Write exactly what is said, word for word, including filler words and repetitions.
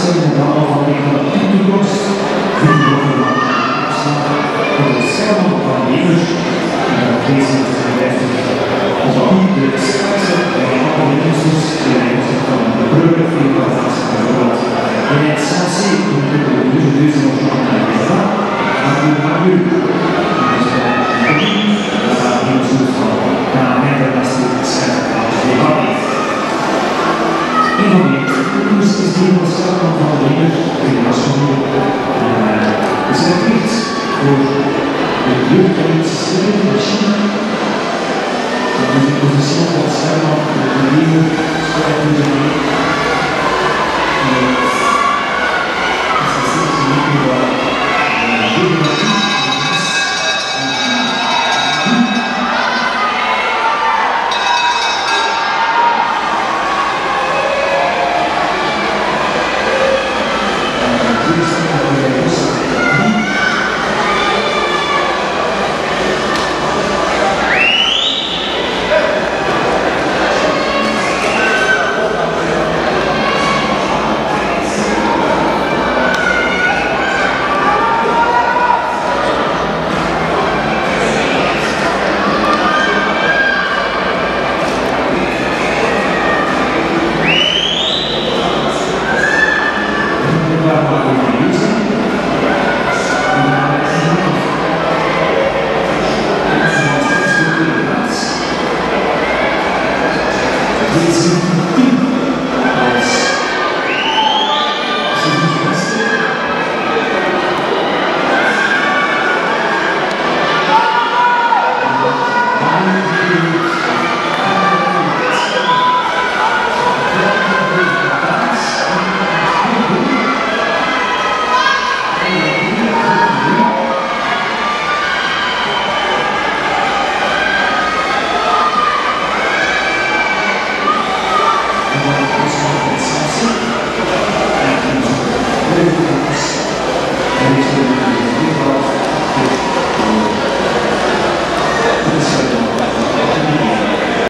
in de bal van de Technicos. Vier minuten lang afslag. Dat is Selman van Levers. Deze vijftig. Onze Piet, de Schaatsen, de Alle Ministers, de Rijksdag van de Brugge, vier van vast bijvoorbeeld. En het Sansi, de Brugge, dus nog van de Rijksdag. Maar nu gaan we. Dus dat gaat heel goed van. Ja, net als dit schrijft als de Barry. Een van de toekomst is die van Selman van Levers. Die was gewoon. We zijn verplicht voor de jeugdorganisatie in China. Dat is de positie van Selman voor de nieuwe strijdingeneur. Dat is steeds een nieuwe waar de Thank you.